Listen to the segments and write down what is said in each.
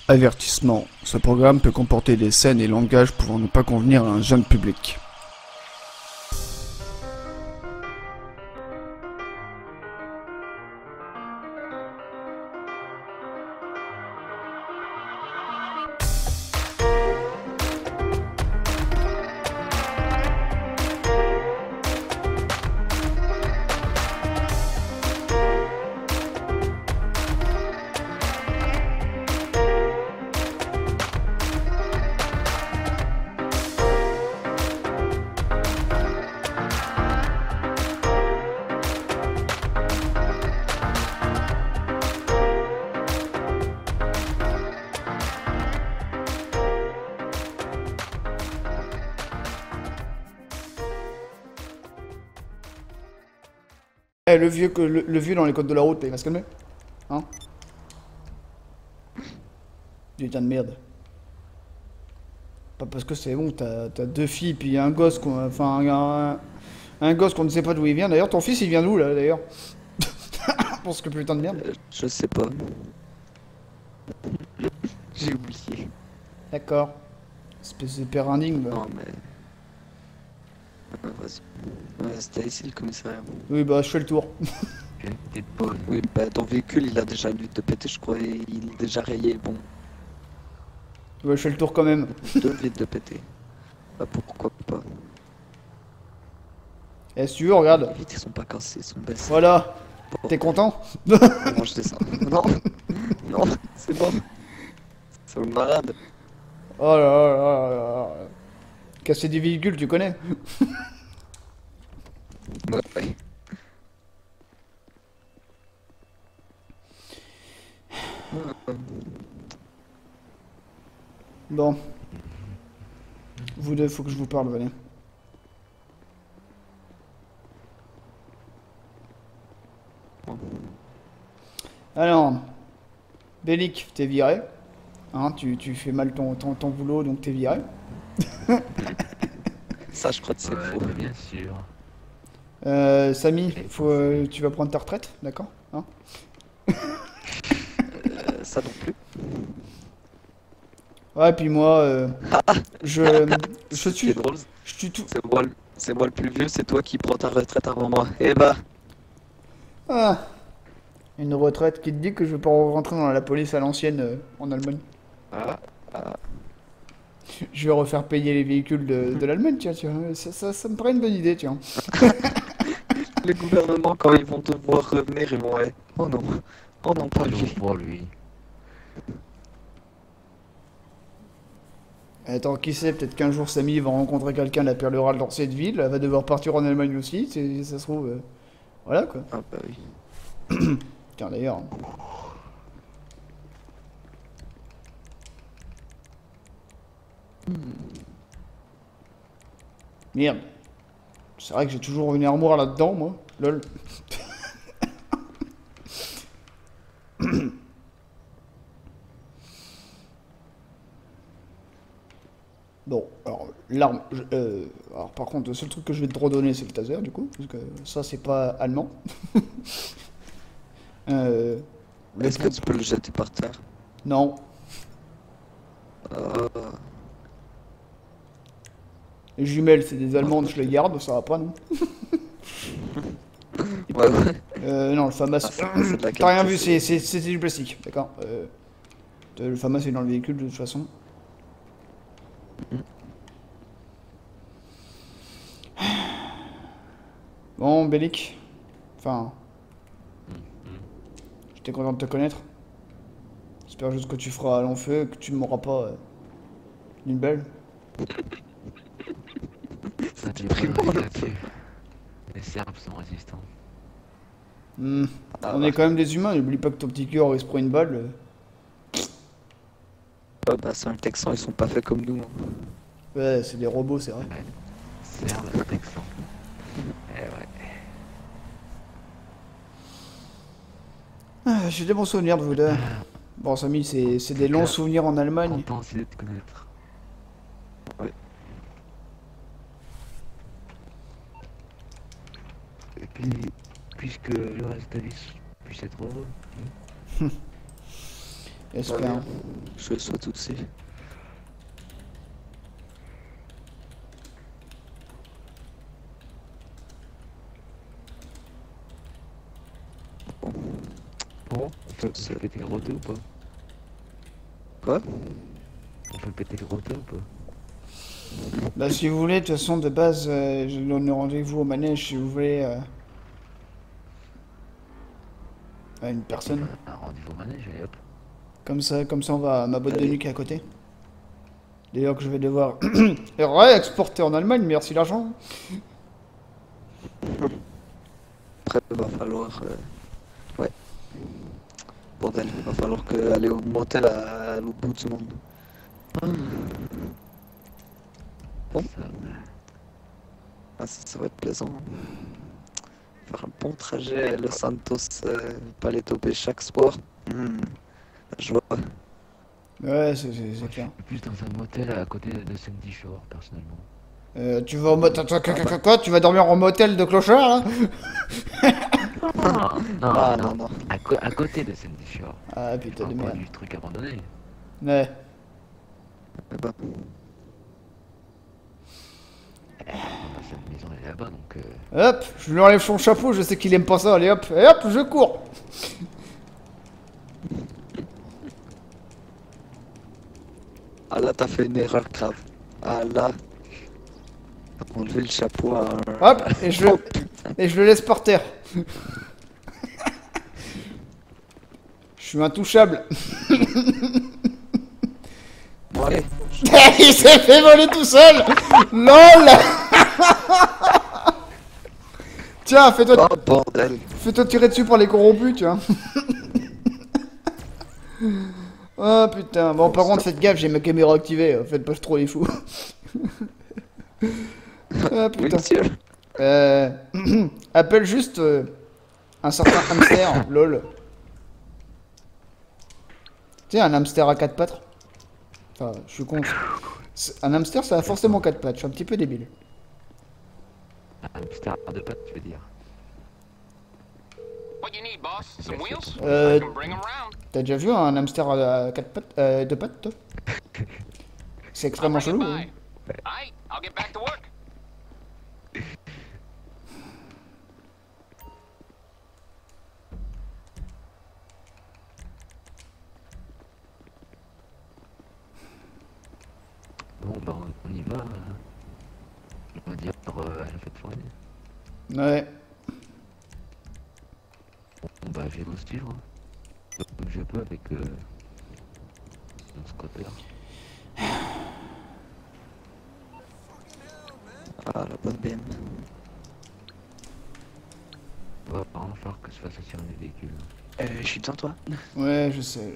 Avertissement. Ce programme peut comporter des scènes et langages pouvant ne pas convenir à un jeune public. Eh, le vieux dans les codes de la route, là, il va se calmer. Hein? Putain de merde. Pas parce que c'est bon, t'as deux filles, puis un gosse qu'on. Enfin, un gosse qu'on ne sait pas d'où il vient. D'ailleurs, ton fils, il vient d'où, là, d'ailleurs? Parce que putain de merde. Je sais pas. J'ai oublié. D'accord. Espèce de père énigme. Non mais... vas-y. Ouais, c'était ici le commissariat. Oui, bah, je fais le tour. T'es pas... Oui, bah ton véhicule il a déjà une vitre de péter, je crois, et il est déjà rayé. Bon, Ouais, je fais le tour quand même. deux vitres de péter. Bah pourquoi pas. Eh, si tu veux, regarde. Les vitres ils sont pas cassés, ils sont baissés. Voilà. Bon, T'es content? comment je descends? Non, non, c'est bon. C'est le malade. Oh là là là là là. Casser des véhicules, tu connais? Ouais. Bon. Vous deux, faut que je vous parle, venez. Alors, Bellic, t'es viré. Hein, tu fais mal ton boulot, donc t'es viré. Ça je crois que c'est Ouais, faux. bien sûr. Samy, tu vas prendre ta retraite, d'accord? Hein? Ça non plus. Ouais, puis moi, je Ce qui suis... est drôle, Je suis tout... c'est moi le plus vieux, c'est toi qui prends ta retraite avant moi. Eh bah, Ah, une retraite qui te dit que je vais pas rentrer dans la police à l'ancienne en Allemagne. ah, Je vais refaire payer les véhicules de l'Allemagne, tiens, tu vois. Ça me paraît une bonne idée, tiens. les gouvernements quand ils vont devoir revenir, ils vont être... Oh non, oh non, pas lui. Pour lui. Attends, qui sait, peut-être qu'un jour Samy va rencontrer quelqu'un de la perle rare dans cette ville, elle va devoir partir en Allemagne aussi, ça se trouve... Voilà, quoi. Ah bah oui. Tiens, d'ailleurs... Merde. C'est vrai que j'ai toujours une armoire là-dedans, moi. Lol. Bon, alors, l'arme... alors, par contre, le seul truc que je vais te redonner, c'est le taser, du coup. Parce que ça, c'est pas allemand. euh... Est-ce que tu peux le jeter par terre? Non. Euh, Les jumelles, c'est des allemandes, je les garde, ça va pas, non? ouais, ouais. Non, le FAMAS... Ah, c'est de la T'as rien qualité, vu, c'est du plastique, d'accord. Le FAMAS est dans le véhicule, de toute façon. Bon, Bellic. Enfin... J'étais content de te connaître. J'espère juste que tu feras long feu et que tu ne mourras pas d'une belle. Ça t'est pris pas pour le là-dessus. Les Serbes sont résistants. Ah, On est quand même des humains, n'oublie pas que ton petit cœur il se prend une balle. ouais, bah c'est un Texan, ils sont pas faits comme nous. Ouais, c'est des robots, c'est vrai. Ouais. Serbes, Texans. Eh ouais. Ah, j'ai des bons souvenirs de vous deux. Bon, Samy, c'est des longs souvenirs en Allemagne. Content aussi de te connaître. Ouais. Et puis, puisque le reste de la vie puisse être heureux. J'espère. Je le souhaite aussi. Bon, on peut péter le rotor ou pas? Quoi? On peut péter le rotor ou pas? Bah si vous voulez, de toute façon, de base, je donne rendez-vous au manège si vous voulez. À une personne. Un rendez-vous au manège, allez hop. Comme ça on va à ma boîte de nuit qui est à côté. D'ailleurs que je vais devoir exporter en Allemagne, merci l'argent. Après, il va falloir. Ouais. Bordel, il va falloir aller au motel à l'autre bout du monde. Bon. Ah, ça va être plaisant. Faire un bon trajet Los Santos, Paleto Bay chaque soir. Je vois. Ouais, c'est Moi, je clair. suis plus dans un motel à côté de Sandy Shore, personnellement. Tu vas au motel. Quoi? Tu vas dormir en motel de clochard là? Non, Ah non, non. à côté de Sandy Shore. Ah Je putain de parle pas merde. du truc abandonné. Ouais. Eh ben, Cette maison elle est là-bas donc. Hop, je lui enlève son chapeau, je sais qu'il aime pas ça, allez hop, et hop, je cours. ah là, t'as fait une erreur grave. Ah là. T'as enlevé le chapeau à un. Hop, et je le laisse par terre. Je suis intouchable. Ouais. Il s'est fait voler tout seul. LOL. Tiens, Oh bordel. fais-toi tirer dessus par les corrompus, tu vois. Oh putain, bon par contre faites gaffe, j'ai ma caméra activée, faites pas trop les fous. Ah Oui, putain. monsieur. Appelle juste un certain hamster, lol. Tu sais, un hamster à quatre pattes. Enfin, je suis con. Un hamster, ça a forcément quatre pattes, je suis un petit peu débile. Un hamster à deux pattes, tu veux dire. What you need, boss? Some wheels? Euh, I can bring 'em round. T'as déjà vu un hamster à quatre pattes, deux pattes, toi? C'est I'll extrêmement bring it chelou. Hein. by. Aight, I'll get back to work. Bon, bah, on y va. On va dire à la fête foraine. Ouais. Bon, bah, je vais vous suivre. Comme je peux avec mon scooter. Ah, la bonne BM. On va vraiment falloir que je fasse attirer les véhicules. Je suis devant toi. Ouais, je sais.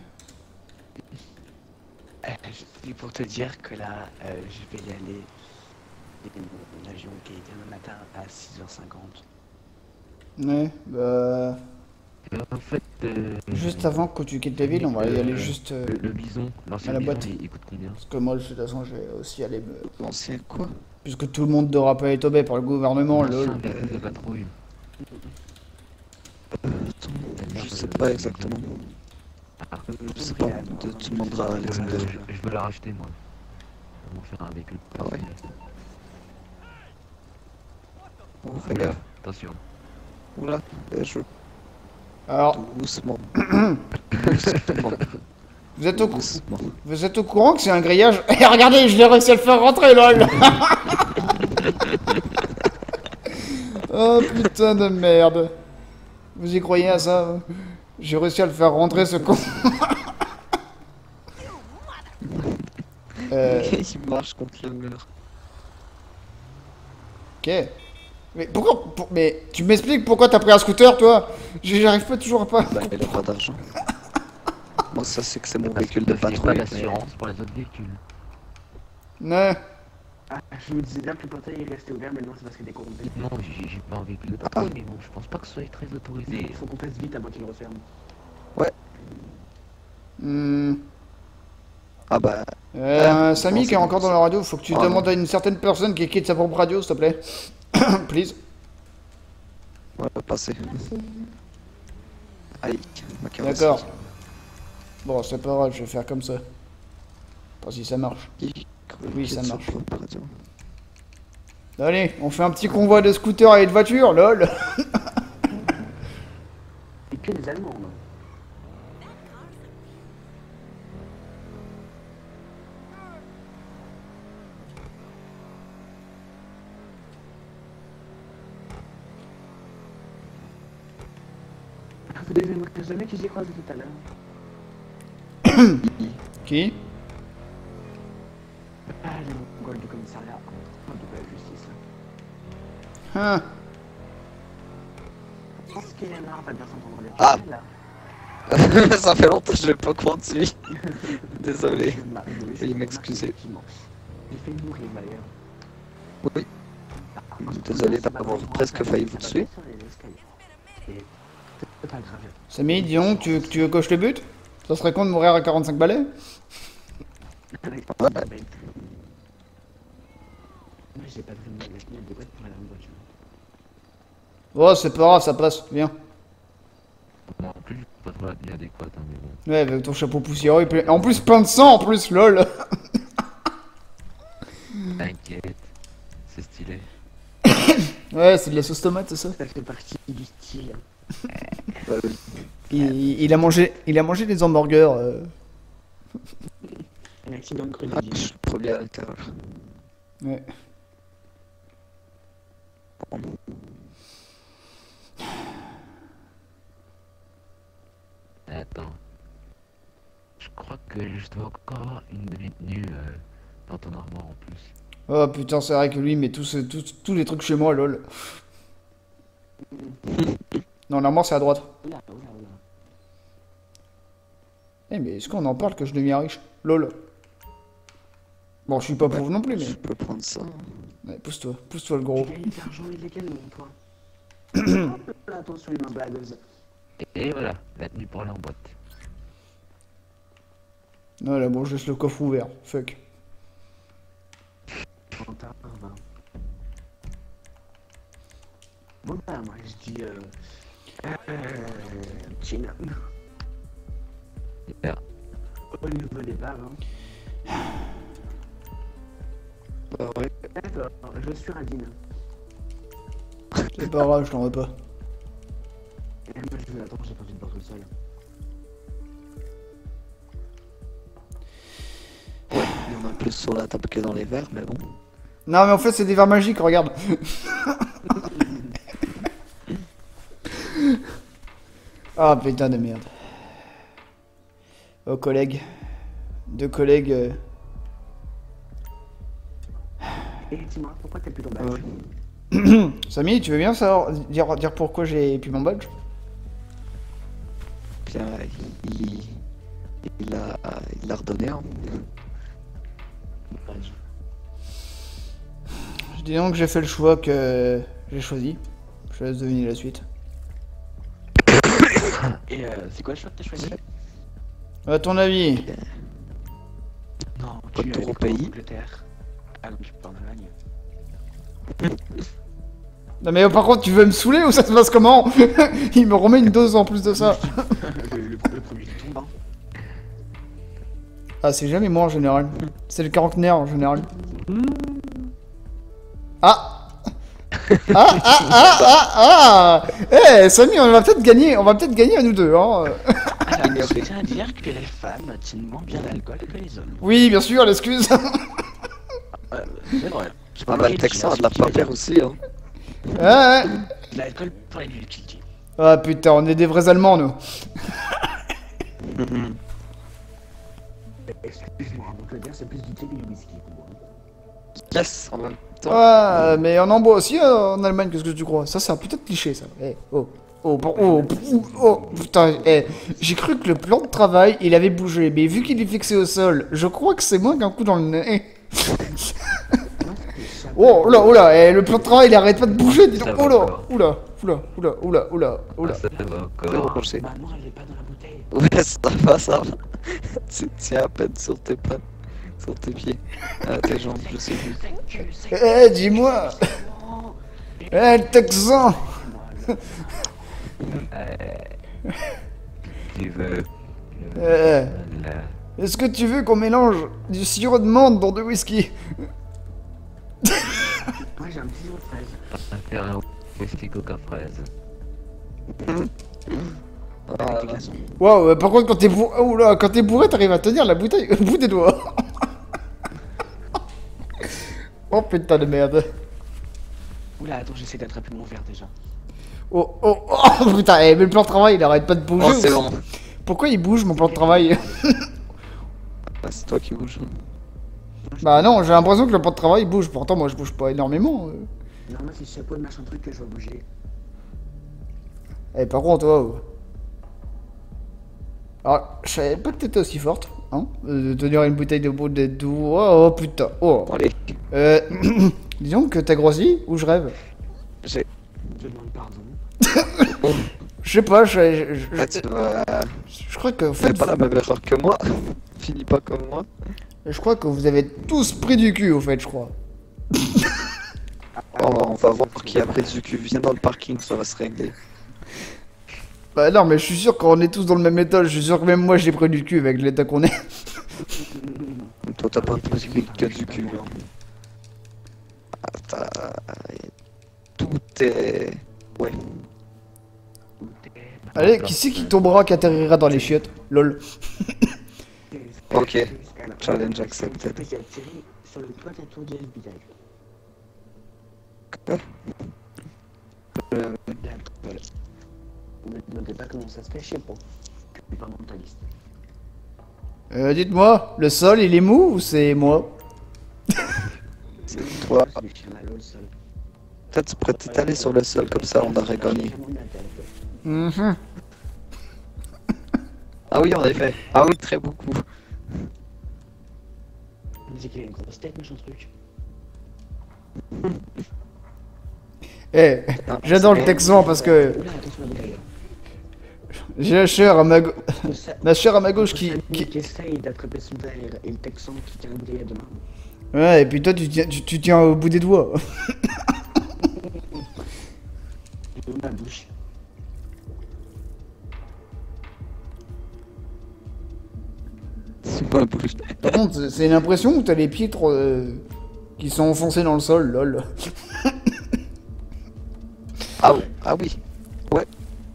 Je suis pour te dire que là, je vais y aller. L'avion qui est demain matin à 6h50. Ouais, bah... En fait, Juste avant que tu quittes la ville, on va y aller juste... le bison, l'ancien à la bison, boîte. il coûte combien? Parce que moi, de toute façon, je vais aussi aller me... L'ancien quoi? Puisque tout le monde devra pas être obé par le gouvernement, L'ancien lol. véhicule de patrouille. Je sais pas exactement. Ah, Je sais pas. Tu demanderas à Alexander. je veux la racheter, moi. Je vais m'en faire un véhicule. Ah ouais. personnel. Oh, fais gaffe. Attention. Oula, je... Alors, Doucement. Doucement. vous êtes au, Doucement. vous êtes au courant que c'est un grillage? Et regardez, je l'ai réussi à le faire rentrer, lol. Oh putain de merde. Vous y croyez à ça? J'ai réussi à le faire rentrer, ce con. Il marche contre le mur. Ok. Mais pourquoi... mais tu m'expliques pourquoi t'as pris un scooter, toi? J'arrive pas toujours à pas... Bah, il a pas d'argent. Moi, ça, c'est que c'est mon Parce véhicule que de il y a pas patrouille. d'assurance pour les autres véhicules. Ouais. Ah, je me disais bien que le portail est resté ouvert, mais non, c'est parce qu'il est corrompu. Non, j'ai pas un véhicule de patrouille, mais bon, je pense pas que ce soit très autorisé. Il faut qu'on fasse vite avant qu'il le referme. Hmm. Ah bah, Samy qui est encore dans la radio, faut que tu Oh, demandes non. à une certaine personne qui quitte sa propre radio, s'il te plaît. Please. on va passer. Aïe, ma carrosserie. D'accord. Bon, c'est pas grave, je vais faire comme ça. Pas si ça marche. Oui, ça marche. Allez, on fait un petit convoi de scooters et de voitures, lol. Et que les Allemands, non? Vous devez me dire jamais que j'ai croisé tout à l'heure. Qui? Ah, les Mongols du commissariat. De la justice. Hein. Je pense qu'il y en a, on va bien s'entendre les Ah. là. Ça fait longtemps que je l'ai pas conduit. Désolé. Veuillez m'excuser. J'ai fait mourir d'ailleurs. Oui. Désolé d'avoir presque failli vous tuer. C'est pas grave. Samy, dis donc, tu veux cocher le but? Ça serait con de mourir à 45 balais? Moi j'ai pas vraiment la clé de boîte pour aller en voiture. Oh, c'est pas grave, ça passe, viens. Moi en plus, je suis pas trop bien adéquate, hein, mais bon. Ouais, avec ton chapeau poussiéreux, en plus plein de sang en plus, lol. T'inquiète, c'est stylé. Ouais, c'est de la sauce tomate, c'est ça. Ça fait partie du style. Il a mangé des hamburgers. Un accident de Ah, grenadier. je suis le premier à l'intérieur. Ouais. Attends. Je crois que je dois encore avoir une demi-tenue dans ton armoire en plus. Oh putain, c'est vrai que lui, il met tous les trucs chez moi, lol. Non, l'armoire, c'est à droite. Oula, oula, oula. Eh, mais est-ce qu'on en parle que je deviens riche? Lol. Bon, je suis pas pauvre non plus, mais. Je peux prendre ça. Ouais, pousse-toi le gros. Tu gagnes de l'argent illégalement, toi. Attention, une main blagueuse. Et voilà, la tenue pour aller en boîte. Non, là, bon, je laisse le coffre ouvert. Fuck. Bon, bah, moi je dis. Chine. Super. Au nouveau départ, hein. Bah ouais. D'accord, je suis Radine. C'est pas grave, je t'en veux pas. Et moi je vais attendre, j'ai pas envie de boire tout seul. Ouais, il y en a plus sur la table que dans les verres, mais bon. Non, mais en fait, c'est des verres magiques, regarde. Ah, putain de merde. Oh, collègues. Deux collègues. Et dis-moi, pourquoi t'es plus dans Ah badge? ouais. Samy, tu veux bien savoir, dire pourquoi j'ai plus mon badge? Bien, il l'a redonné, hein. Badge. Je dis donc que j'ai fait le choix que j'ai choisi. Je laisse deviner la suite. Et c'est quoi le choix que t'as choisi? À ton avis? Non, Retour au quoi, en pays. Angleterre. Ah non, tu pars en Allemagne. Non mais par contre, tu veux me saouler ou ça se passe comment? Il me remet une dose en plus de ça. le premier qui tombe, hein. Ah, c'est jamais moi en général. C'est le quarantenaire en général. Ah! Ah! Eh, Samy, on va peut-être gagner à nous deux, hein. Alors, je tiens à dire que les femmes tiennent moins bien l'alcool que les hommes. Oui, bien sûr, l'excuse. C'est vrai. Ah bah le Texan a de la papière aussi, hein. Ouais. L'alcool pour les utility. Ah putain, on est des vrais Allemands, nous. Excuse-moi, donc le gars c'est plus du thé que du whisky pour moi. Yes, en même temps. Ah, mais on en boit aussi en Allemagne, qu'est-ce que tu crois? Ça, c'est un putain de cliché, ça. Eh, oh. Oh, putain, j'ai cru que le plan de travail, il avait bougé, mais vu qu'il est fixé au sol, je crois que c'est moins qu'un coup dans le nez. Oh là, le plan de travail, il arrête pas de bouger, dis donc. Ça va Oula, encore. oula. Ah, ça va encore. Rocher. Maman, elle est pas dans la bouteille. Ouais, ça va. Tu tiens à peine sur tes pas, sur tes pieds. Ah, tes jambes, je sais plus. Eh, dis-moi. Eh, le Texan. Tu veux Euh, Là, Est-ce que tu veux qu'on mélange du sirop de menthe dans du whisky? Moi j'ai un petit jour de fraise. on va faire un whisky coca fraise. Avec des glaçons. Waouh, par contre, quand t'es bourré, oh là, quand t'es bourré, t'arrives à tenir la bouteille au bout des doigts. Oh putain de merde. Oula, attends, j'essaie d'attraper mon verre déjà. Oh, oh, oh putain, mais le plan de travail, il arrête pas de bouger. Oh, c'est bon. Pourquoi il bouge mon plan de travail? Ah, c'est toi qui bouges. Bah non, j'ai l'impression que le plan de travail bouge. Pourtant, moi, je bouge pas énormément. Non, moi c'est chapeau de machin truc que je vais bouger. Eh, par contre, waouh. Alors, je savais pas que t'étais aussi forte, hein, de tenir une bouteille de bout des doigts. Oh putain, oh. Bon, allez. Disons que t'as grossi ou je rêve? J'ai. Je demande pardon. Je sais pas, Ah, tu vas. je crois que, en Fais fait, pas la même erreur que moi. Finis pas comme moi. je crois que vous avez tous pris du cul, au fait, je crois. On va voir qui a pris du cul. Viens dans le parking, ça va se régler. Bah non, mais je suis sûr qu'on est tous dans le même état. Je suis sûr que même moi, j'ai pris du cul avec l'état qu'on est. Toi, t'as pas pris que du cul. Hein. Ah, tout est. Ouais. Allez, qui c'est qui tombera, qui atterrira dans les chiottes? Lol. Ok. Challenge accepted. J'ai atterri sur le toit de la tour du FBI. Quoi Voilà. Ne me demandez pas comment ça se fait, je sais pas. Je suis pas mentaliste. Dites-moi, le sol, il est mou ou c'est moi? C'est toi. Je suis mal au sol. Peut-être tu pourrais t'étaler sur le sol, comme ça on aurait gagné. Mhm. Ah oui, en effet. Ah oui, très beaucoup. On dit qu'il a une grosse tête, machin truc. Eh, j'adore le texan parce que Oula, attention à la bouteille. j'ai la chair à ma, la chair à ma gauche qui qui... essaye d'attraper son verre et le texan qui tient une bouteille à deux mains. Ouais, et puis toi, tu tiens au bout des doigts. J'ouvre ma bouche. C'est pas bouge. Par contre, c'est une impression où t'as les pieds trop, qui sont enfoncés dans le sol, lol. Ah, ah oui. Ouais.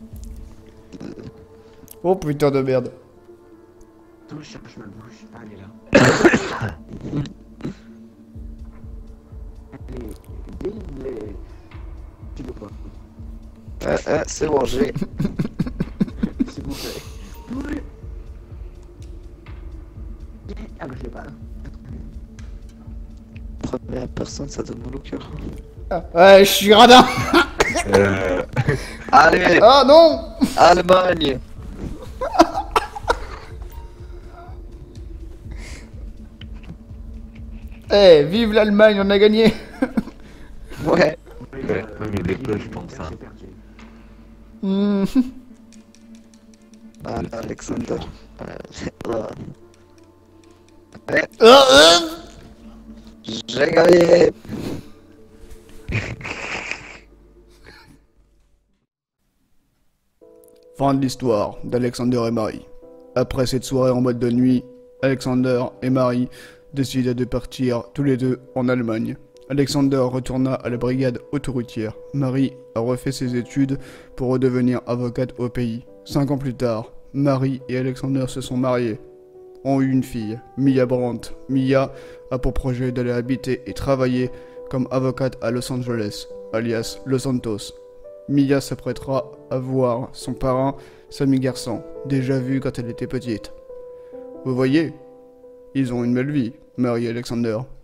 Oh putain de merde. Attends, je cherche ma bouche. Ah, elle est là. Les... Tu veux pas. C'est bon, j'ai. C'est bon, j'ai. Ah bah je l'ai pas. Première personne, ça donne mal au cœur. Ah, ouais, je suis radin. Allez, Ah non. Allemagne. Eh, vive l'Allemagne, on a gagné. Ouais. Ouais, mais des peu, je pense, hein. Mhm. Ah, Alexander. Ah, J'ai gagné. Fin de l'histoire d'Alexander et Marie. Après cette soirée en boîte de nuit, Alexander et Marie décident de partir tous les deux en Allemagne. Alexander retourna à la brigade autoroutière. Marie a refait ses études pour redevenir avocate au pays. 5 ans plus tard, Marie et Alexander se sont mariés, ont eu une fille, Mia Brandt. Mia a pour projet d'aller habiter et travailler comme avocate à Los Angeles, alias Los Santos. Mia s'apprêtera à voir son parrain, Sammy Garçon, déjà vu quand elle était petite. Vous voyez, ils ont une belle vie, Marie et Alexander.